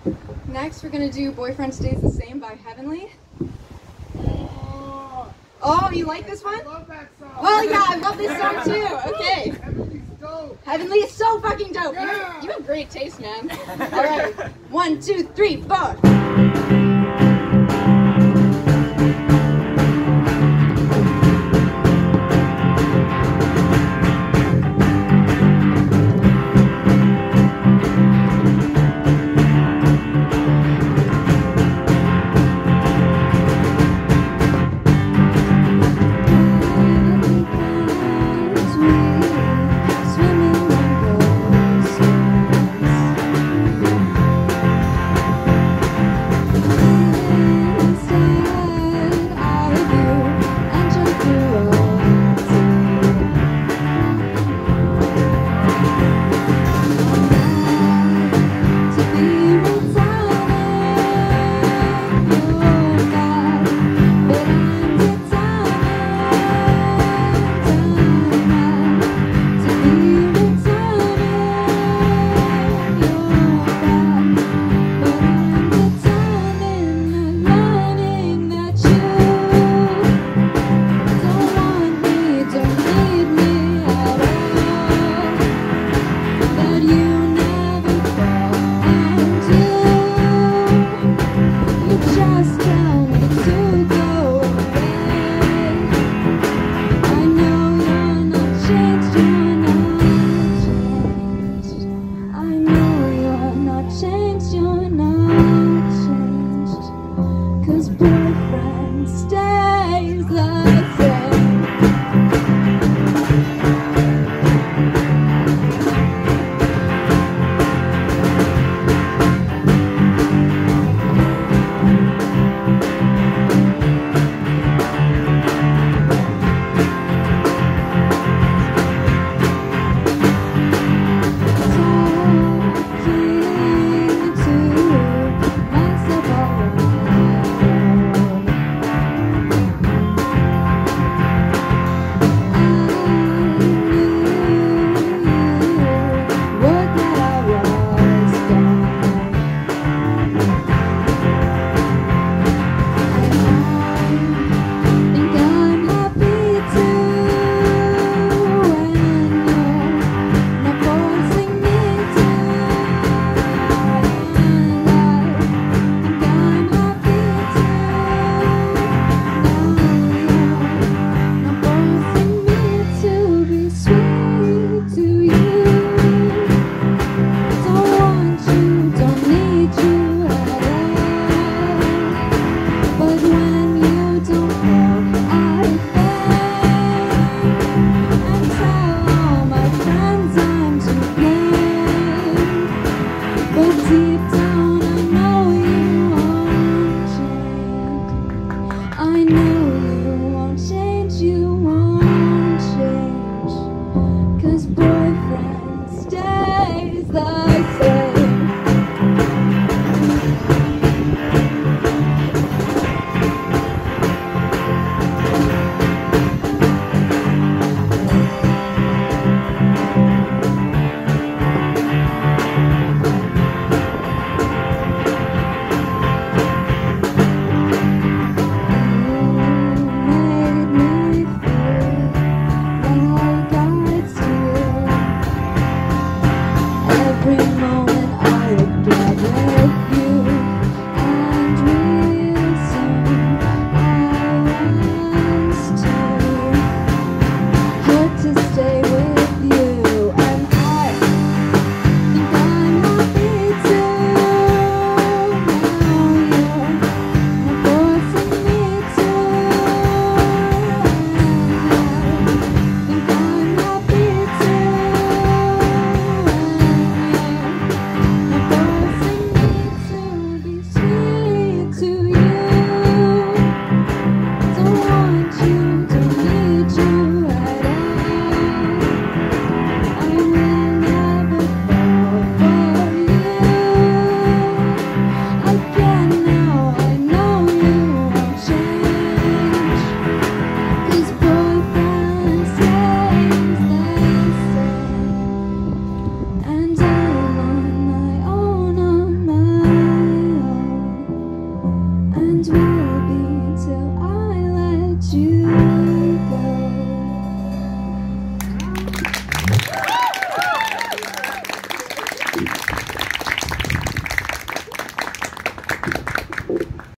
Next, we're gonna do Boyfriend Stays the Same by Heavenly. Oh, you like this one? I love that song. Well, yeah, I love this song too. Okay. Heavenly's dope. Heavenly is so fucking dope. Yeah. You have great taste, man. All right. 1, 2, 3, 4. and will be till I let you go.